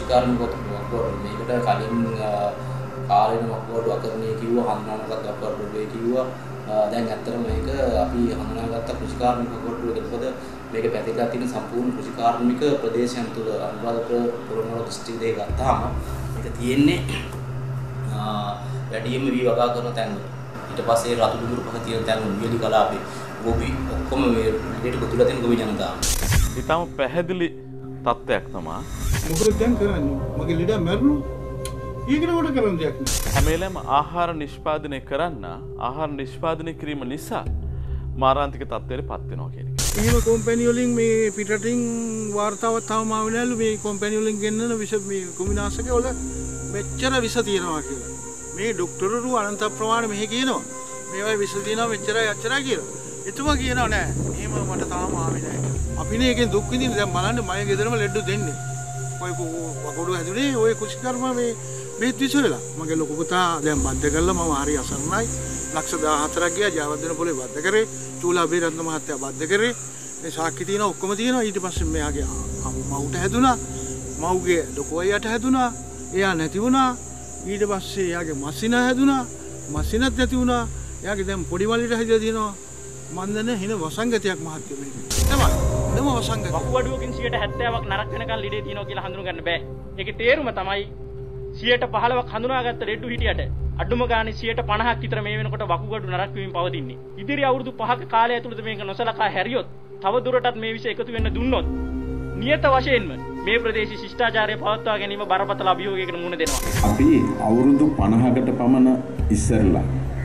කෘෂිකාර්මිකව වකුගඩු මේකට කලින් කාලෙම වකුගඩු අකරණය කිව්වා හඳුනාගත්ත වකුගඩු රෝගය කිව්වා. දැන් ඇත්තටම මේක අපි හඳුනාගත්ත කෘෂිකාර්මික වකුගඩු රෝගය. මොකද මේක පැතිරලා තියෙන සම්පූර්ණ කෘෂිකාර්මික ප්‍රදේශයන් තුළ අනුරාධපුර පොළොන්නරුව දිස්ත්‍රික්කය ගත්තාම මේක තියෙන්නේ වැඩියෙන්ම වී වගා කරන තැන්වල. ඊට පස්සේ රතු දුමුරු පහ තියෙන තැන්වල වියලි කලාපේ ගොවි ඔක්කොම මේ දෙයට ගොතුලා තියෙන ගොවි ජනතාව. ඊටම පැහැදිලි තත්ත්වයක් තමයි. මොකද දැන් කරන්නේ? මගේ ලීඩා මැරුණා. ඊගෙන කොට කරන්න දෙයක් නෑ. හැම වෙලේම ආහාර නිෂ්පාදනය කරන්න ආහාර නිෂ්පාදනය කිරීම නිසා මාරාන්තික තත්ත්වයට පත් වෙනවා කියන එක. ඊම කම්පැනි වලින් මේ පිටරටින් වාර්තාවක් තවම ආවිනලු මේ කම්පැනි වලින් ගෙන්නන විස මේ කුමිනාශක වල මෙච්චර විස තියෙනවා කියලා. මේ ડોක්ටර්වරු අනන්ත ප්‍රමාණ මෙහි කියනවා. මේවයි විස තියෙනවා මෙච්චරයි අච්චරයි කියලා. එතුමා කියනවා නෑ. එහෙම මට තාම ආවේ නෑ. අපිනේ එකෙන් දුක් විඳින්න දැන් බලන්න මගේ ගෙදරම ලෙඩු දෙන්නේ. ඔය වකුගඩු හැදුනේ ඔය කුෂිකර්ම මේ බෙහෙත් විස වෙලා. මගේ ලොකු පුතා දැන් බද්ධ කරලා මම හරි අසරණයි. ලක්ෂ 14ක් ගියා ජයවර්ධන පොලේ බද්ධ කරේ. චූලා බේරත්න මහත්තයා බද්ධ කරේ. මේ සාක්ෂි තියෙන ඔක්කොම තියෙනවා. ඊට පස්සේ මෙයාගේ මවුට හැදුනා. මවුගේ ලොකු අයියට හැදුනා. එයා නැති වුණා. ඊට පස්සේ එයාගේ මස්සින හැදුනා. මස්සිනත් නැති වුණා. එයාගේ දැන් පොඩි මල්ලිට හැදලා තියෙනවා. මන්දන හින වසංගතයක් මහත්තයා මේක. තමයි. නම වසංගත. වකුගඩුවකින් 70%ක් නරක වෙනකන් ලීඩේ තියෙනවා කියලා හඳුන ගන්න බෑ. ඒකේ තේරුම තමයි 15%ක් හඳුනාගත්ත ලෙඩු හිටියට අඩුම ගානේ 50%ක් විතර මේ වෙනකොට වකුගඩු නරක වීම පවතින්නේ. ඉදිරි අවුරුදු 5ක කාලය ඇතුළත මේක නොසලකා හැරියොත් තව දුරටත් මේ විෂය එකතු වෙන්න දුන්නොත් නියත වශයෙන්ම මේ ප්‍රදේශයේ ශිෂ්ටාචාරය පවත්වා ගැනීම බරපතල අභියෝගයකට මුහුණ දෙනවා. අපි අවුරුදු 50කට පමණ ඉස්සරලා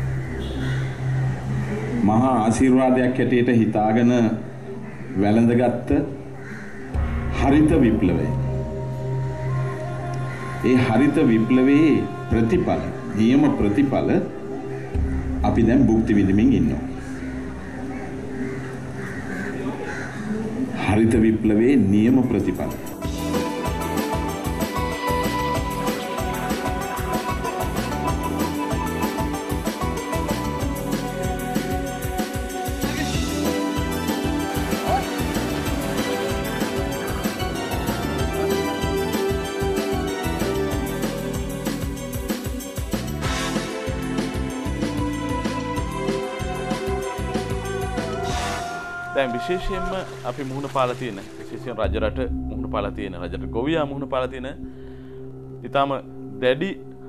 මහා ආශිර්වාදයක් හැටියට හිතාගෙන වැළඳගත්ත හරිත විප්ලවය. ඒ හරිත විප්ලවයේ ප්‍රතිඵල, නියම ප්‍රතිඵල අපි දැන් භුක්ති විඳින්මින් ඉන්නවා. හරිත විප්ලවයේ නියම ප්‍රතිඵල. දැන් විශේෂයෙන්ම අපි මුහුණ පාලා තියෙන විශේෂයෙන් රජරට මුහුණ පාලා තියෙන රජරට ගොවියා මුහුණ පාලා තියෙන ඊටම දැඩි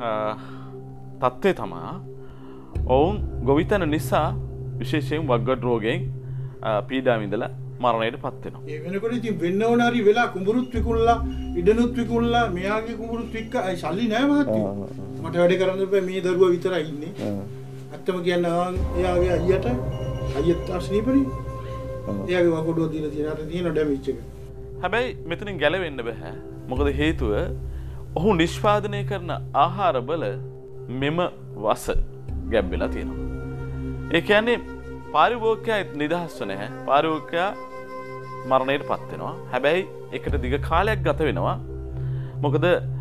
තත්ත්වය තමයි ඔවුන් ගොවිතැන නිසා විශේෂයෙන් වකුගඩු රෝගයෙන් පීඩා විඳලා මරණයට පත් වෙනවා. ඒ වෙනකොට ඉතින් වෙන්න ඕන හරි වෙලා කුඹුරුත් විකුණලා ඉඩනුත් විකුණලා මෙයාගේ කුඹුරුත් වික්ක සල්ලි නැහැ මහත්තයෝ. මට වැඩ කරන්න බෑ මේ දරුවා විතරයි ඉන්නේ. ඇත්තම කියන්න එයාගේ අයියට අස්නීපරි එයාගේ වකුගඩුව දීලා තියෙන ඩැමේජ් එක. හැබැයි මෙතනින් ගැලවෙන්න බෑ. මොකද හේතුව ඔහු නිෂ්පාදනය කරන ආහාර බල මෙම වස ගැබ් වෙලා තියෙනවා. ඒ කියන්නේ පාරිභෝගිකයා නිදහස්ව නැහැ. පාරිභෝගිකයා මරණයට පත් වෙනවා. හැබැයි ඒකට දිග කාලයක් ගත වෙනවා. මොකද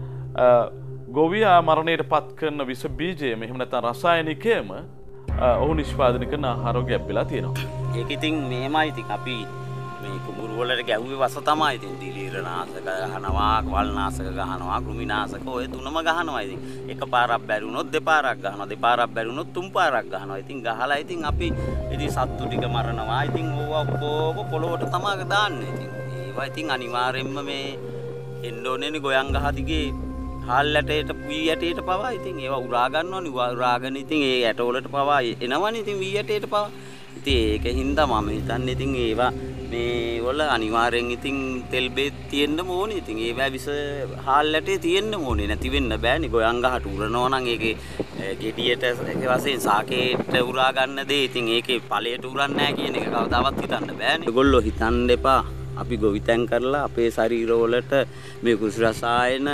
ගොවියා මරණයට පත් කරන විස බීජයම එහෙම නැත්නම් රසායනිකයම ඔහු නිෂ්පාදනය කරන ආහාර ගැබ් වෙලා තියෙනවා. ඒක ඉතින් මෙහෙමයි ඉතින් අපි මේ කුඹුරු වලට ගැව්වේ වස තමයි ඉතින් දිලීරනාශක ගහනවා, වල්නාශක ගහනවා, කෘමිනාශක ඔය තුනම ගහනවා ඉතින්. එකපාරක් බැරි වුණොත් දෙපාරක් ගහනවා, දෙපාරක් බැරි වුණොත් තුන් පාරක් ගහනවා. ඉතින් ගහලා ඉතින් අපි ඉතින් සත්තු ටික මරනවා. ඉතින් ඕවා ඔක්කොම පොළොවට තමයි දාන්නේ ඉතින්. ඒවා ඉතින් අනිවාර්යෙන්ම මේ එන්න ඕනේනේ ගොයන් ගහ දිගේ හාල් ඇටයට වී ඇටයට පවා ඉතින් ඒවා උරා ගන්නවනේ. උරාගෙන ඉතින් ඒ ඇට වලට පවා එනවනේ ඉතින් වී ඇටයට පවා. ඉතින් ඒකින්ද මම හිතන්නේ ඉතින් ඒවා මේ වල අනිවාර්යෙන් ඉතින් තෙල් බේත් තියෙන්න ඕනේ. ඉතින් ඒවා විස හාල් ඇටේ තියෙන්න ඕනේ. නැති වෙන්න බෑනේ. ගොයන් ගහට උරනවා නම් ඒකේ ගෙඩියට ඒක වශයෙන් සාකේට උරා ගන්න දේ ඉතින් ඒකේ ඵලයට උරන්නේ නැහැ කියන එක කවදාවත් හිතන්න බෑනේ. ඒගොල්ලෝ හිතන්න එපා. අපි ගොවිතැන් කරලා අපේ ශරීරවලට මේ කුෂි රසායන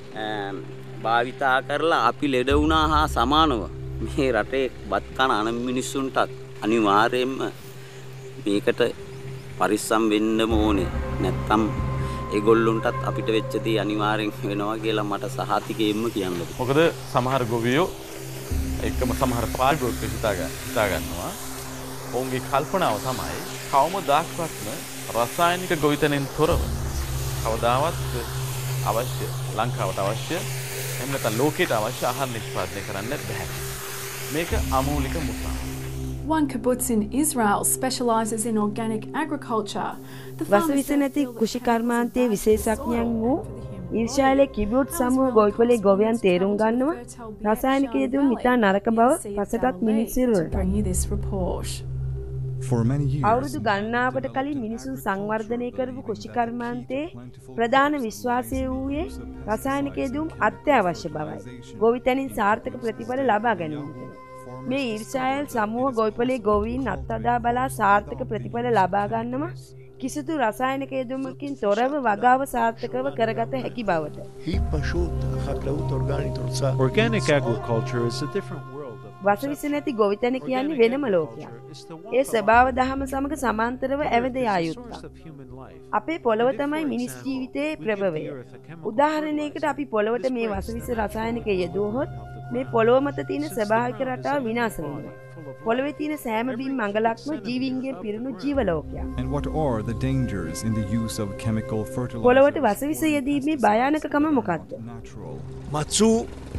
භාවිතා කරලා අපි ලෙඩ වුණා හා සමානව මේ රටේ බත් කන අන මිනිස්සුන්ටත් අනිවාර්යයෙන්ම මේකට පරිස්සම් වෙන්නම ඕනේ. නැත්තම් ඒගොල්ලොන්ටත් අපිට වෙච්ච දේ අනිවාර්යෙන් වෙනවා කියලා මට සහතිකයෙන්ම කියන්න. මොකද සමහර ගොවියෝ එක්කම සමහර පාරිභෝගිකයෝ හිතා ගන්නවා ඔවුන්ගේ කල්පනාව තමයි කවමදාක්වත්ම රසායනික ගොවිතැනෙන් තොරව කවදාවත් අවශ්‍ය ලංකාවට අවශ්‍ය එහෙම නැත්නම් ලෝකයට අවශ්‍ය ආහාර නිෂ්පාදනය කරන්න බැහැ. මේක අමූලික මුසාව. One kibbutz in Israel specializes in organic agriculture. වසවිස නැති කෘෂිකර්මාන්තයේ විශේෂඥයන් වූ ඊර්ෂ්‍යාලේ කිබුට් සමූහ ගොවිපලේ ගොවයන් තේරුම් ගන්නවා රසායනික යෙදුම් ඉතා නරක බව පසටත් මිනිස්සුන්ට. අවුරුදු ගණනාවකට කලින් මිනිසුන් සංවර්ධනය කරපු කෘෂිකර්මාන්තයේ ප්‍රධාන විශ්වාසය වූයේ රසායනික යෙදුම් අත්‍යවශ්‍ය බවයි. ගොවිතැනින් සාර්ථක ප්‍රතිඵල ලබා ගැනීමට. මේ ඊර්ෂ්‍යායල් සමූහ ගොවිපලේ ගොවීන් අත්අදා බලා සාර්ථක ප්‍රතිඵල ලබා ගන්නම කිසිදු රසායනික යෙදුමකින් තොරව වගාව සාර්ථකව කරගත හැකි බවට. Organic agriculture is a different world. වසවිස නැති ගොවිතැන කියන්නේ වෙනම ලෝකයක්. ඒ ස්වභාව දහම සමග සමාන්තරව ඇවැද යා යුතුය. අපේ පොළව තමයි මිනිස් ජීවිතයේ ප්‍රභවය. උදාහරණයකට අපි පොළවට මේ වසවිස රසායනික යෙදුවහොත් මේ පොළොව මත තියෙන ස්වභාවික රටාව විනාශ වෙනවා. පොළවේ තියෙන සෑම බිම් මඟලක්ම ජීවීන්ගෙන් පිරුණු ජීව ලෝකයක්. And what are the dangers in the use of chemical fertilizers? පොළවට වසවිස යෙදීමේ භයානකකම මොකක්ද? Matsu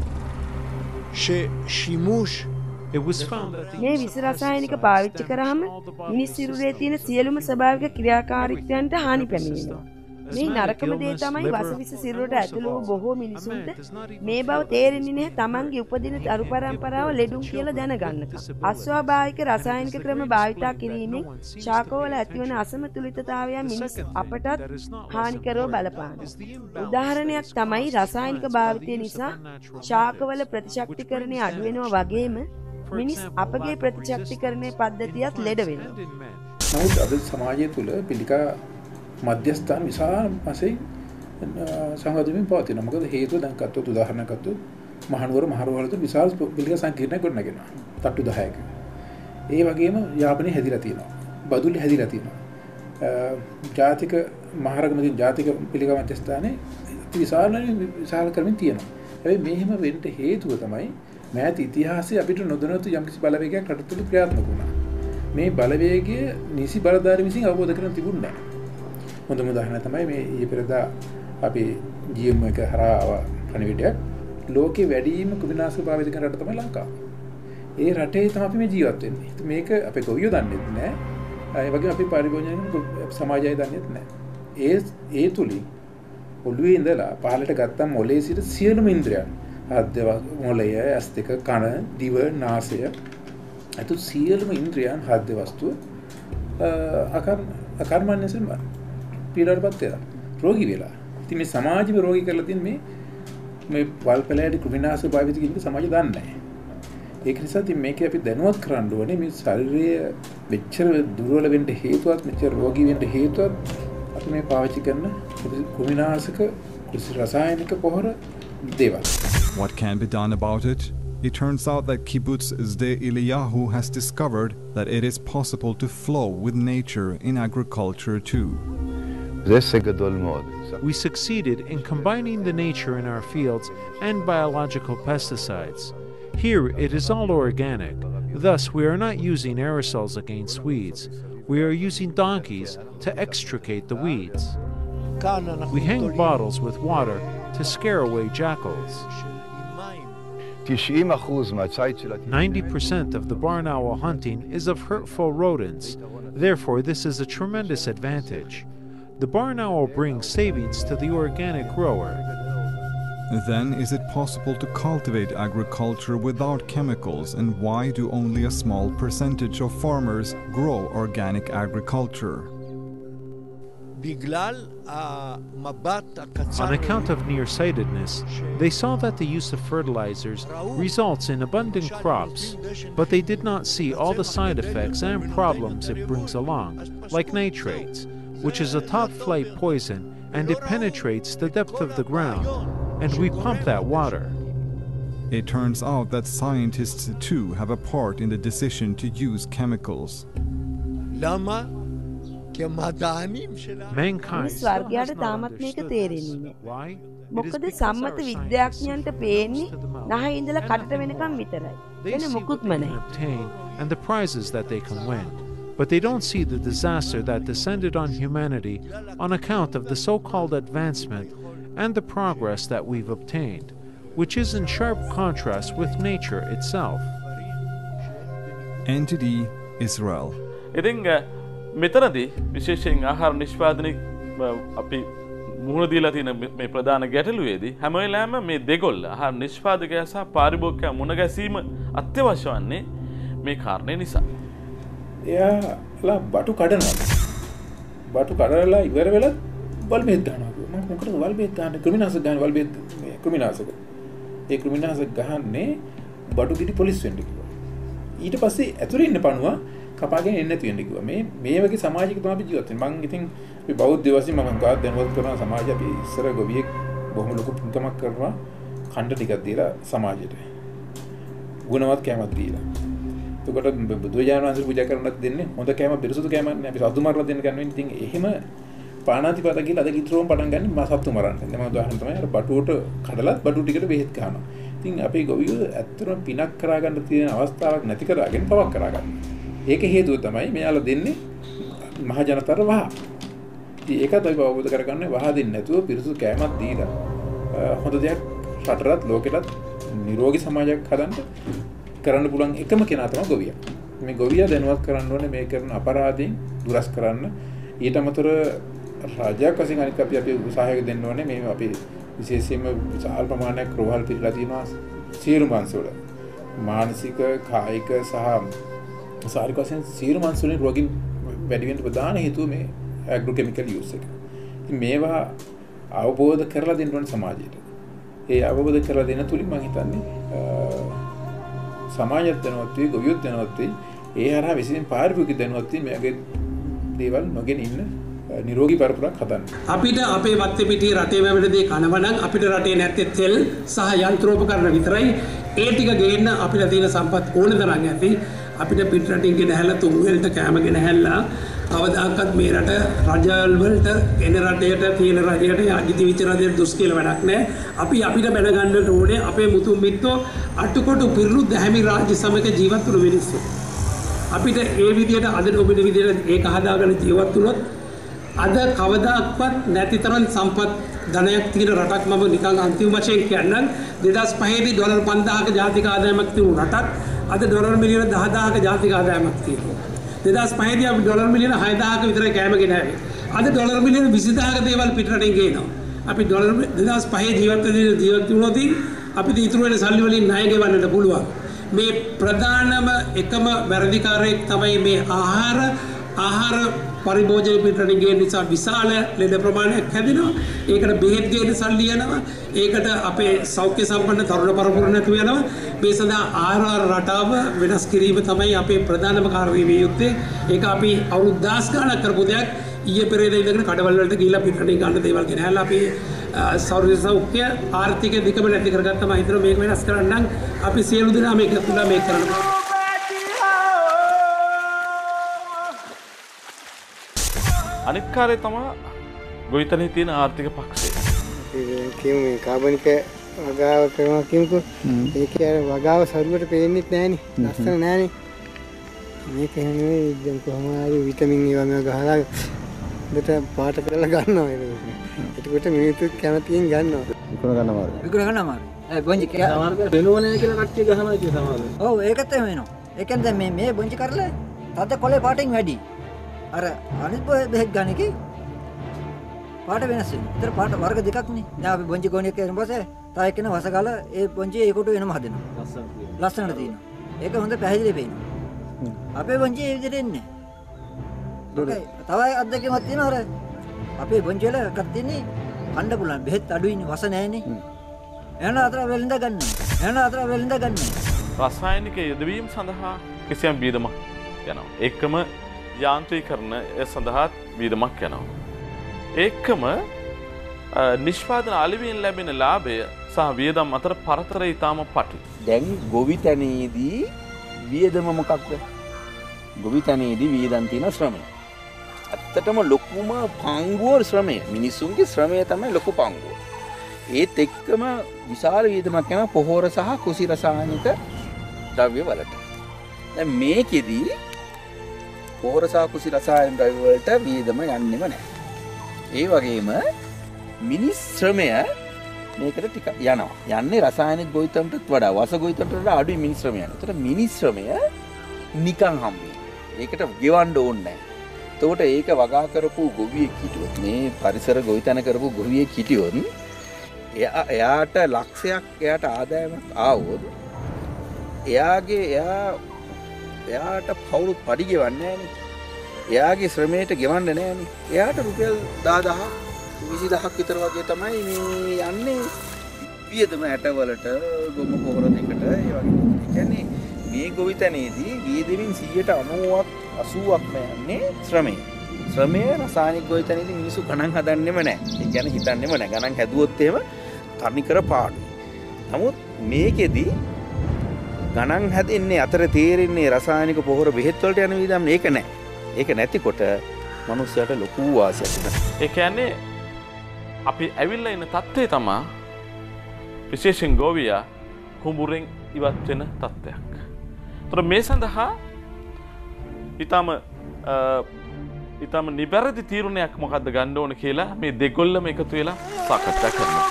shimush. It was found that මේ විස රසායනික පාවිච්චි කරාම මිනිස් සිරුරේ තියෙන සියලුම ස්වභාවික ක්‍රියාකාරීත්වයන්ට හානි පැමිණෙනවා. මේ නරකම දේ තමයි වසවිස සිරුරට ඇතුළු වූ බොහෝ මිනිසුන්ට මේ බව තේරෙන්නේ නැහැ තමන්ගේ උපදින දරු පරම්පරාව ලෙඩුම් කියලා දැනගන්නකම්. අස්වාභාවික රසායනික ක්‍රම භාවිතා කිරීමෙන් ශාකවල ඇතිවන අසමතුලිතතාවයන් මිනිස් අපටත් හානිකරව බලපානවා. උදාහරණයක් තමයි රසායනික භාවිතය නිසා ශාකවල ප්‍රතිශක්තිකරණය අඩු වෙනවා වගේම මිනිස් අපගේ ප්‍රතිශක්තිකරණයේ පද්ධතියත් ලෙඩ වෙනවා. නමුත් අද සමාජය තුළ පිළිකා මධ්‍යස්ථාන විශාල වශයෙන් සංවර්ධනයෙන් පවතිනවා. මොකද හේතුව දැන් ගත්තොත් උදාහරණයක් ගත්තොත් මහනුවර මහරවලට විශාල පිළිකා සංකීර්ණයක් ගොඩනගෙනවා. තට්ටු 10ක. ඒ වගේම යාපනයේ හැදිලා තියෙනවා. බදුල්ලි හැදිලා තියෙනවා. ජාතික මහරගමකින් ජාතික පිළිකා මධ්‍යස්ථානයේ විශාල ක්‍රමෙන් තියෙනවා. හැබැයි මෙහෙම වෙන්න හේතුව තමයි මෑත ඉතිහාසයේ අපිට නොදැනුවත් යම්කිසි බලවේගයක් රට තුළ ක්‍රියාත්මක වුණා. මේ බලවේගය නිසි බලධාරී විසින් අවබෝධ කරගන්න තිබුණේ නැහැ. හොඳම උදාහරණය තමයි මේ ඊයේ පෙරදා අපි GM එක හරහා පණිවිඩයක් ලෝකේ වැඩිම කුමිනාශක භාවිත කරන රට තමයි ලංකාව. ඒ රටේ තමයි අපි මේ ජීවත් වෙන්නේ. මේක අපේ ගොවියෝ දන්නේ නැහැ. ඒ වගේම අපි පරිභෝජන සමාජය දන්නේ නැහැ. ඒ තුලින් ඔළුවේ ඉඳලා පහළට ගත්තම මොලේ සිට සියලුම ඉන්ද්‍රියන් හෘද මොළය, ඇස් දෙක, කන, දිව, නාසය අතු සියලුම ඉන්ද්‍රියන් හෘද වස්තුව අකර්මණ්‍යසෙන් පීඩාවටපත් වෙලා රෝගී වෙලා. ඉතින් මේ සමාජෙම රෝගී කරලා තියෙන මේ වල්පලෑඩි කුමිනාශක භාවිත කියන සමාජය දන්නේ නැහැ. ඒක නිසා ඉතින් මේක අපි දැනුවත් කරන්න ඕනේ මේ ශරීරය මෙච්චර දුර්වල වෙන්න හේතුවත් මෙච්චර රෝගී වෙන්න හේතුවත් අපි මේ පාවිච්චි කරන කුමිනාශක රසායනික පොහොර දේවල්. What can be done about it? It turns out that Kibbutz Sde Eliyahu has discovered that it is possible to flow with nature in agriculture too. We succeeded in combining the nature in our fields and biological pesticides. Here it is all organic. Thus we are not using aerosols against weeds. We are using donkeys to extricate the weeds. We hang bottles with water to scare away jackals. 90% of the barn owl hunting is of hurtful rodents. Therefore, this is a tremendous advantage. The barn owl brings savings to the organic grower. Then, is it possible to cultivate agriculture without chemicals, and why do only a small percentage of farmers grow organic agriculture? On account of nearsightedness, they saw that the use of fertilizers results in abundant crops, but they did not see all the side effects and problems it brings along, like nitrates, which is a top-flight poison and it penetrates the depth of the ground, and we pump that water. It turns out that scientists too have a part in the decision to use chemicals. Mankind. Why? මොකද සම්මත විද්‍යාඥයන්ට පේන්නේ නැහැ ඉඳලා කඩට වෙනකම් විතරයි. වෙන මොකුත්ම නැහැ. And the prizes that they can win. But they don't see the disaster that descended on humanity on account of the so-called advancement and the progress that we've obtained, which is in sharp contrast with nature itself. Entity Israel. ඉතින් මෙතනදී විශේෂයෙන් ආහාර නිෂ්පාදනයේ අපි මුහුණ දීලා තියෙන මේ ප්‍රධාන ගැටලුවේදී හැම වෙලාවෙම මේ දෙගොල්ල ආහාර නිෂ්පාදකයා සහ පාරිභෝගිකයා මුණ ගැසීම අත්‍යවශ්‍ය වන්නේ මේ කාරණේ නිසා. එයාලා බටු කඩනවා. බටු කඩලා ඉවර වෙලා වල් බෙහෙත් ගන්නවා. මම මොකටද වල් බෙහෙත් ගන්න? ක්‍රිමිනාශක ගන්න වල් බෙහෙත් ක්‍රිමිනාශක. ඒ ක්‍රිමිනාශක ගහන්නේ බටු කිඩි පොලිස් වෙන්න කිව්වා. ඊට පස්සේ ඇතුලේ ඉන්න පණුවා කපාගෙන එන්න නැති වෙන්න කිව්වා. මේ වගේ සමාජයක තමයි අපි ජීවත් වෙන්නේ. මම ඉතින් අපි බෞද්ධ වශයෙන් මම ගාත් දැනුවත් කරන සමාජය අපි ඉස්සර ගොවියෙක් බොහොම ලොකු පුන්කමක් කරනවා ඛණ්ඩ ටිකක් දීලා සමාජයට. ගුණවත් කෑමක් දීලා. එතකොට බුදුරජාණන් වහන්සේ පූජා කරනත් දෙන්නේ හොඳ කෑම පිරිසුදු කෑමක් නේ. අපි සතු මරලා දෙන්න ගන්න වෙන්නේ. ඉතින් එහෙම පාණාතිපාත කියලා අද කිතරෝම පටන් ගන්න මා සතු මරන්න. මම උදාහරණ තමයි අර බටුවට කඩලත් බටු ටිකට බෙහෙත් ගන්නවා. ඉතින් අපේ ගොවියෝ ඇත්තටම පිනක් කරා ගන්න තියෙන අවස්ථාවක් නැති කරාගෙන පවක් කරා ගන්නවා. ඒක හේතුව තමයි මෙයාලා දෙන්නේ මහ ජනතාවට වහ. ඉතින් ඒකත් අපි අවබෝධ කරගන්න වහ දෙන්නේ නැතුව පිරිසුදු කෑමක් දීලා හොඳ දෙයක් රටටත් ලෝකෙටත් නිරෝගී සමාජයක් හදන්න කරන්න පුළුවන් එකම කෙනා තමයි ගොවියා. මේ ගොවියා දැනුවත් කරන්න ඕනේ මේ කරන අපරාධයෙන් දුරස් කරන්න. ඊට අමතරව රාජ්‍යයක් වශයෙන් අනිත් අපි උත්සාහයක් දෙන්න ඕනේ මේ අපි විශේෂයෙන්ම විශාල ප්‍රමාණයක් රෝහල් පිළිලා තියෙනවා සියලු මාංශවල. මානසික කායික සහ සාරික වශයෙන් සියලු මාංශ වලින් රෝගීන් වැඩි වෙන්න ප්‍රධාන හේතුව මේ ඇග්‍රොකෙමිකල් යූස් එක. ඉතින් මේවා අවබෝධ කරලා දෙන්න ඕනේ සමාජයට. ඒ අවබෝධ කරලා දෙන තුලින් මම හිතන්නේ සමාජයත් දැනුවත් වෙයි, ගොවියොත් දැනුවත් වෙයි. ඒ හරහා විශේෂයෙන් පාරිභෝගික දැනුවත් වෙයි මේගේ දේවල් නොගෙන ඉන්න නිරෝගී පරපුරක් හදන්න. අපිට අපේ වත්තේ පිටියේ රටේ වැවෙන දේ කනවා නම් අපිට රටේ නැත්තේ තෙල් සහ යන්ත්‍රෝපකරණ විතරයි. ඒ ටික ගේන්න අපිට තියෙන සම්පත් ඕන තරම් ඇති. අපිට පිට රටින් ගෙන හැල්ලා තුන් වෙලට කැම ගෙන හැල්ලා අවදාකත් මේ රට රජවල් වලට එන රටේට තියෙන රජයට අධිති විච රජයට දුස් කියලා වැඩක් නැහැ. අපි අපිට බැන ගන්නට ඕනේ අපේ මුතුන් මිත්තෝ අටකොටු පිරුණු දැහැමි රාජ්‍ය සමග ජීවත් වුණු මිනිස්සු. අපිට ඒ විදිහට අද ඔබේ විදිහට ඒක හදාගෙන ජීවත් වුණොත් අද කවදාක්වත් නැති තරම් සම්පත් ධනයක් තියෙන රටක් මම නිකන් අන්තිම වශයෙන් කියන්නම් 2005 දී ඩොලර් 5000ක ජාතික ආදායමක් තිබුණු රටක් අද ඩොලර් මිලියන 10000ක ජාතික ආදායමක් තියෙනවා. 2005 දී අපි ඩොලර් මිලියන 6000ක විතර කෑම ගෙනාවේ. අද ඩොලර් මිලියන 20000ක දේවල් පිටරටින් ගේනවා. අපි ඩොලර් 2005 ජීවත් වුණොත් අපිට ඉතුරු වෙන සල්ලි වලින් ණය ගෙවන්නට පුළුවන්. මේ ප්‍රධානම එකම වැරදිකාරයෙක් තමයි මේ ආහාර පරිභෝජන පිටරටින් ගේන නිසා විශාල ලෙඩ ප්‍රමාණයක් හැදෙනවා. ඒකට බෙහෙත් ගේන සල්ලි යනවා. ඒකට අපේ සෞඛ්‍ය සම්පන්න තරුණ පරපුර නැතු වෙනවා. මේ සඳහා ආහාර රටාව වෙනස් කිරීම තමයි අපේ ප්‍රධානම කාර්යය විය යුත්තේ. ඒක අපි අවුරුදු 10 ගණන් කරපු දෙයක්. ඊයේ පෙරේද ඉඳගෙන කඩවල වලට ගිහිල්ලා පිටරටින් ගන්න දේවල් ගෙනහැල්ලා අපි සෞඛ්‍ය ආර්ථික දිකම නැති කරගත්තා. මම හිතනවා මේක වෙනස් කරන්න නම් අපි සියලු දෙනා මේක තුලා මේක කරන්න ඕනේ. අනිත් කාර්යය තමයි ගොවිතැනේ තියෙන ආර්ථික පක්ෂය. කියමු මේ කාබනික වගාව කරනවා කියමුකෝ. ඒක අර වගාව සරුවට පේන්නේ නැහනේ. ලස්සන නැහනේ. මේක නෙවෙයි දැන් කොහොම හරි විටමින් ඒවා මේවා ගහලා දෙට පාට කරලා ගන්නවා ඒක. එතකොට මිනිත්තුත් කැමතියෙන් ගන්නවා. විකුණ ගන්න මාරු. විකුණ ගන්න මාරු. ඒ බොන්ජි සමහරකට වෙනෝනේ කියලා කට්ටිය ගහනවා කිය සමහරවල්. ඔව් ඒකත් එහෙම වෙනවා. ඒ කියන්නේ දැන් මේ බොන්ජි කරලා තද කොලේ පාටින් වැඩි. අර අනිත් බෙහෙත් ගන්න එකේ පාට වෙනස් වෙනවා. ඒතර පාට වර්ග දෙකක් නේ. දැන් අපි බොන්ජි ගෝණියක් කියන පස්සේ තව එක්කෙන වසගාලා ඒ බොන්ජි ඒකට වෙනම හදනවා. ලස්සනට තියෙනවා. ඒක හොඳ පැහැදිලි පේනවා. අපේ බොන්ජි ඒ විදිහට එන්නේ. තව අද්දකමක් තියෙනවා අර අපේ බොන්ජි වල එකක් තියෙන්නේ කණ්ඩ පුළුවන් බෙහෙත් අඩුයිනේ වස නැහැනේ. එහෙනම් අතර වෙලින්ද ගන්න. රසායනික යෙදවීම සඳහා කිසියම් බීජමක් යනවා. ඒකම යාන්ත්‍රීකරණ සඳහා වියදමක් යනවා. ඒකම නිෂ්පාදන අලෙවියෙන් ලැබෙන ලාභය සහ වියදම් අතර පරතරය ඉතාම පටුයි. දැන් ගොවිතැනේදී වියදම මොකක්ද? ගොවිතැනේදී වියදම් තියෙන ශ්‍රමය. ඇත්තටම ලොකුම පංගුව ශ්‍රමය. මිනිසුන්ගේ ශ්‍රමය තමයි ලොකු පංගුව. ඒත් එක්කම විශාල වියදමක් යනවා පොහොර සහ කුසි රසායනික ද්‍රව්‍ය වලට. දැන් මේකෙදී පොහොර සහ කුසි රසායන ද්‍රව්‍ය වලට වියදම යන්නෙම නැහැ. ඒ වගේම මිනිස් ශ්‍රමය මේකට ටික යනවා. යන්නේ රසායනික ගොවිතැනටත් වඩා වස ගොවිතැනට වඩා අඩුයි මිනිස් ශ්‍රමය යනවා. ඒතර මිනිස් ශ්‍රමය නිකන් හම්බෙන්නේ. ඒකට ගෙවන්න ඕනේ නැහැ. එතකොට ඒක වගා කරපු ගොවියෙක් හිටියොත් මේ පරිසර ගොවිතැන කරපු ගොවියෙක් හිටියොත් එයාට ලක්ෂයක් එයාට ආදායමක් ආවොත් එයාට පවුරු පඩි ගෙවන්නේ නැහනේ. එයාගේ ශ්‍රමයට ගෙවන්න නැහනේ. එයාට රුපියල් 10000ක් 20000ක් විතර වගේ තමයි මේ යන්නේ වියදම ඇටවලට ගොම පොහොර දෙකට ඒ වගේ. ඒ කියන්නේ මේ ගොවිතැනේදී වියදමින් 90ක් 80ක්ම යන්නේ ශ්‍රමය. ශ්‍රමය රසායනික ගොවිතැනේදී මිනිස්සු ගණන් හදන්නෙම නැහැ. ඒ කියන්නේ හිතන්නෙම නැහැ. ගණන් හැදුවොත් එහෙම තනිකර පාඩුයි. නමුත් මේකෙදි ගණන් හැදෙන්නේ අතර තේරෙන්නේ රසායනික පොහොර බෙහෙත් වලට යන විදිහම මේක නැහැ. ඒක නැතිකොට මනුස්සයාට ලොකු වාසියක් වෙනවා. ඒ කියන්නේ අපි ඇවිල්ලා ඉන්න තත්ත්වය තමයි විශේෂයෙන් ගෝවියා කුඹුරෙන් ඉවත් වෙන තත්ත්වයක්. ඒතර මේ සඳහා ඊටම නිබැරදි තීරණයක් මොකද්ද ගන්න ඕන කියලා මේ දෙගොල්ලම එකතු වෙලා සාකච්ඡා කරනවා.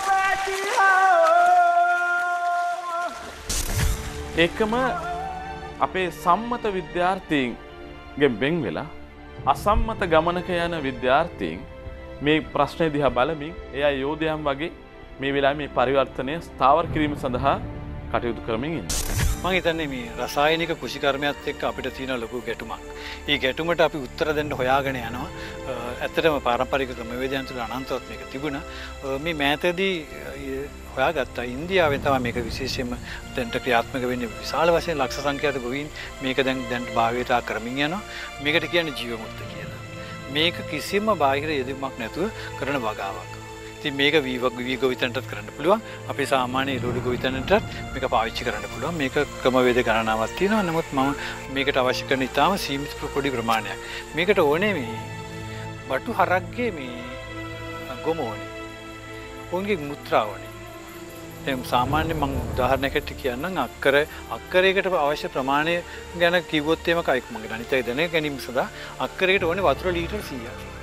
ඒකම අපේ සම්මත විද්‍යාර්ථීන්ගෙන් වෙන් වෙලා අසම්මත ගමනක යන විද්‍යාර්ථීන් මේ ප්‍රශ්නේ දිහා බලමින් එයා යෝධයන් වගේ මේ වෙලාවේ මේ පරිවර්තනය ස්ථාවර කිරීම සඳහා කටයුතු කරමින් ඉන්නවා. මම හිතන්නේ මේ රසායනික කෘෂිකර්මයත් එක්ක අපිට තියෙන ලොකු ගැටුමක්. මේ ගැටුමට අපි උත්තර දෙන්න හොයාගෙන යනවා. ඇත්තටම පාරම්පරික ක්‍රමවේදයන් තුළ අනන්තවත් මේක තිබුණා. මේ මෑතදී හොයාගත්තා ඉන්දියාවෙන් තමයි මේක විශේෂයෙන්ම දැන්ට ක්‍රියාත්මක වෙන්නේ. විශාල වශයෙන් ලක්ෂ සංඛ්‍යාත ගොවීන් මේක දැන් භාවිත කරමින් යනවා. මේකට කියන්නේ ජීවමුක්ත කියලා. මේක කිසිම බාහිර යෙදීමක් නැතුව කරන වගාවක්. ඉතින් මේක වී ගොවිතැනටත් කරන්න පුළුවන්. අපේ සාමාන්‍ය එළවලු ගොවිතැනටත් මේක පාවිච්චි කරන්න පුළුවන්. මේක ක්‍රමවේද ගණනාවක් තියෙනවා. නමුත් මම මේකට අවශ්‍ය කරන ඉතාම සීමිත පොඩි ප්‍රමාණයක්. මේකට ඕනේ මේ බටු හරක්ගේ මේ ගොම ඕනේ. උන්ගේ මුත්‍රා ඕනේ. දැන් සාමාන්‍ය මම උදාහරණයකට කියන්නම් අක්කරයකට අවශ්‍ය ප්‍රමාණය ගැන කිව්වොත් එහෙම කයික් මම අනිත් අය දැන ගැනීම සඳහා අක්කරයකට ඕනේ වතුර ලීටර් 100ක්.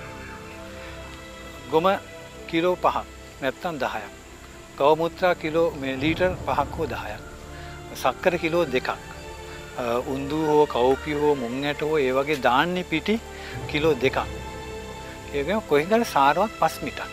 ගොම කිලෝ 5ක් නැත්තම් 10ක්. ගව මුත්‍රා කිලෝ ලීටර් 5ක් හෝ 10ක්. සක්කර කිලෝ 2ක්. උන්දු හෝ කවුපි හෝ මුං ඇට හෝ ඒ වගේ දාන්නේ පිටි කිලෝ 2ක්. ඒකම කොහෙන්ද සාරවත් 5 මිටක්.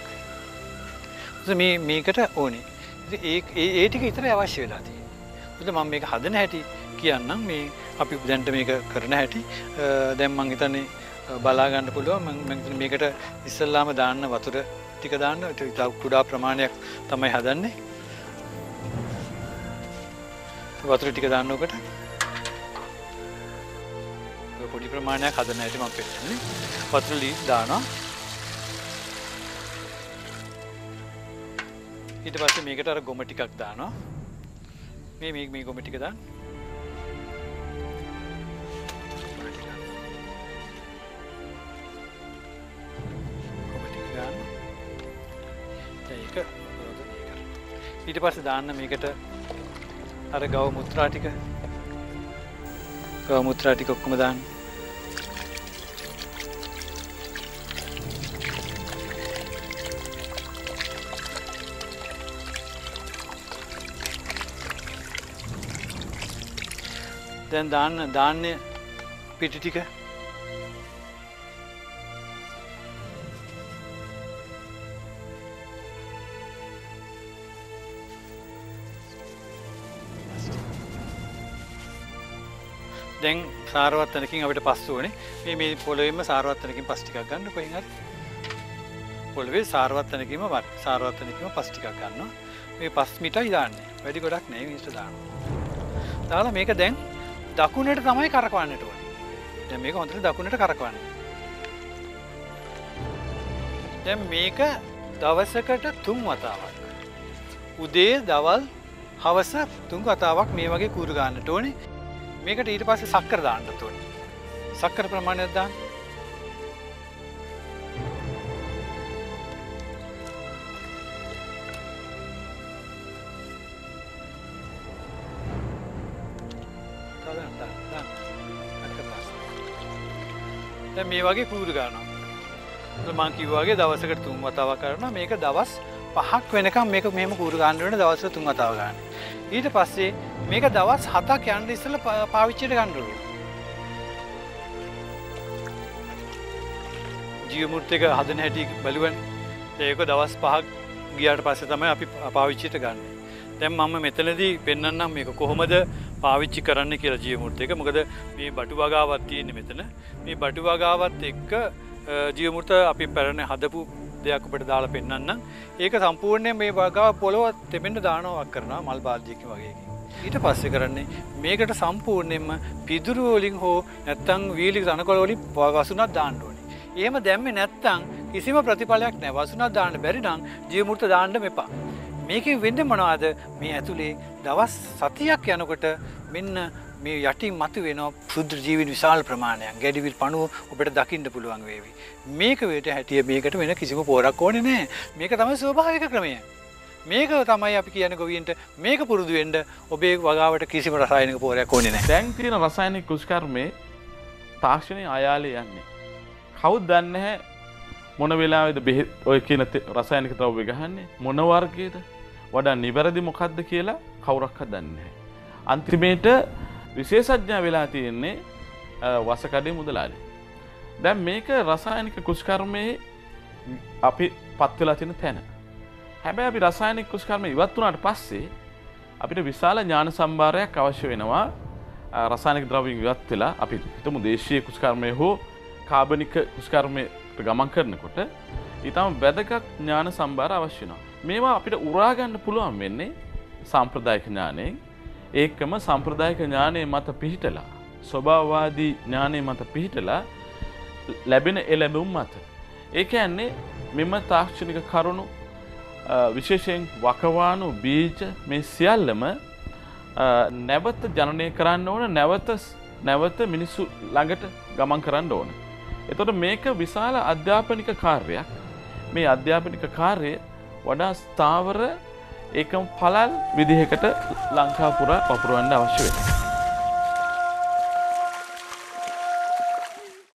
මේකට ඕනේ. ඒ ටික විතරයි අවශ්‍ය වෙලා තියෙන්නේ. මම මේක හදන හැටි කියන්නම් මේ අපි දැන්ට මේක කරන හැටි දැන් මම හිතන්නේ බලා ගන්න පුළුවන්. මම මේකට ඉස්සල්ලාම දාන්න වතුර ටික දාන්න කුඩා ප්‍රමාණයක් තමයි හදන්නේ. වතුර ටික දාන්න ඔකට. පොඩි ප්‍රමාණයක් හදන්න හැටි මම පෙන්නන්නේ. වතුර දානවා. ඊට පස්සේ මේකට අර ගොම ටිකක් දානවා. මේ ගොම ටික දාන්න. ඊට පස්සේ දාන්න මේකට අර ගව මුත්‍රා ටික ඔක්කොම දාන්න. දැන් දාන්නේ පිටි ටික. දැන් සාරවත් තැනකින් අපිට පස් ඕනේ. මේ පොළොවේම සාරවත් තැනකින් පස් ටිකක් ගන්න කොහෙන් හරි. පොළොවේ සාරවත් තැනකින්ම පස් ටිකක් ගන්නවා. මේ 5 මිටයි දාන්නේ. වැඩි ගොඩක් නෑ මිනිස්සු දානවා. දාලා මේක දැන් දකුණට තමයි කරකවන්නට ඕනේ. දැන් මේක හොඳට දකුණට කරකවන්න. දැන් මේක දවසකට 3 වතාවක්. උදේ, දවල්, හවස 3 වතාවක් මේ වගේ කූරු ගන්නට ඕනේ. මේකට ඊට පස්සේ සක්කර දාන්නත් ඕනේ. සක්කර ප්‍රමාණයක් දාන්න. දැන් මේ වගේ කූරු ගන්නවා. මං කිව්වා වගේ දවසකට 3 වතාවක් කරනවා. මේක දවස් 5ක් වෙනකම් මේක මෙහෙම කූරු ගන්න වෙන දවසට 3 වතාවක් ගන්න. ඊට පස්සේ මේක දවස් 7ක් යන්න ඉස්සෙල්ලා පාවිච්චියට ගන්න ඕනේ. ජීවමූර්තික හදන හැටි බලුවනේ. ඒක දවස් 5ක් ගියාට පස්සේ තමයි අපි පාවිච්චියට ගන්න. දැන් මම මෙතනදී පෙන්වන්නම් මේක කොහොමද පාවිච්චි කරන්න කියලා ජීවමූර්තික. මොකද මේ බටු වගාවක් තියෙන්නේ මෙතන. මේ බටු වගාවත් එක්ක ජීවමූර්ත අපි පැරණ හදපු දෙයක් අපිට දාලා පෙන්වන්නම්. ඒක සම්පූර්ණයෙන් මේ වගාව පොළව තෙමෙන්න දානවා කරනවා මල් බාල්දියකින් වගේ එකකින්. ඊට පස්සේ කරන්නේ මේකට සම්පූර්ණයෙන්ම පිදුරු වලින් හෝ නැත්නම් වීලි තනකොළ වලින් වසුනක් දාන්න ඕනේ. එහෙම දැම්මේ නැත්නම් කිසිම ප්‍රතිඵලයක් නැහැ. වසුනක් දාන්න බැරි නම් ජීවමූර්ත දාන්න මෙපා. මේකෙන් වෙන්නේ මොනවද? මේ ඇතුලේ දවස් 7ක් යනකොට මෙන්න මේ යටින් මතුවෙන ක්ෂුද්‍ර ජීවීන් විශාල ප්‍රමාණයක් ගැඩිවිල් පණුව ඔබට දකින්න පුළුවන් වේවි. මේක වේට හැටිය මේකට වෙන කිසිම පොරක් ඕනේ නැහැ. මේක තමයි ස්වභාවික ක්‍රමය. මේක තමයි අපි කියන්නේ ගොවියන්ට මේක පුරුදු වෙන්න ඔබේ වගාවට කිසිම රසායනික පොරයක් ඕනේ නැහැ. දැන් තියෙන රසායනික කෘෂිකර්මයේ තාක්ෂණයේ අයාලේ යන්නේ. කවුද දන්නේ නැහැ මොන වෙලාවේද ඔය කියන රසායනික ද්‍රව්‍ය ගහන්නේ මොන වර්ගයේද වඩා නිවැරදි මොකක්ද කියලා කවුරක්වත් දන්නේ නැහැ. අන්තිමේට විශේෂඥයා වෙලා තියෙන්නේ වසකඩේ මුදලාලි. දැන් මේක රසායනික කෘෂිකර්මයේ අපි පත් වෙලා තියෙන තැන. හැබැයි අපි රසායනික කෘෂිකර්ම ඉවත් වුණාට පස්සේ අපිට විශාල ඥාන සම්භාරයක් අවශ්‍ය වෙනවා. රසායනික ද්‍රව්‍යයන් ඉවත් වෙලා අපි හිතමු දේශීය කෘෂිකර්මයේ හෝ කාබනික කෘෂිකර්මයට ගමන් කරනකොට ඊටම වැදගත් ඥාන සම්භාර අවශ්‍ය වෙනවා. මේවා අපිට උරා ගන්න පුළුවන් වෙන්නේ සාම්ප්‍රදායික ඥානයෙන්. ඒකම සම්ප්‍රදායික ඥානයේ මත පිහිටලා ස්වභාවවාදී ඥානයේ මත පිහිටලා ලැබෙන එළඹුම් මත. ඒ කියන්නේ මෙම තාක්ෂණික කරුණු විශේෂයෙන් වකවානු බීජ මේ සියල්ලම නැවත ජනනය කරන්න ඕන නැවත මිනිස්සු ළඟට ගමන් කරන්න ඕන. එතකොට මේක විශාල අධ්‍යාපනික කාර්යයක්. මේ අධ්‍යාපනික කාර්යය වඩා ස්ථාවර ඒකම පළල් විදිහකට ලංකා පුරා වපුරවන්න අවශ්‍ය වෙනවා.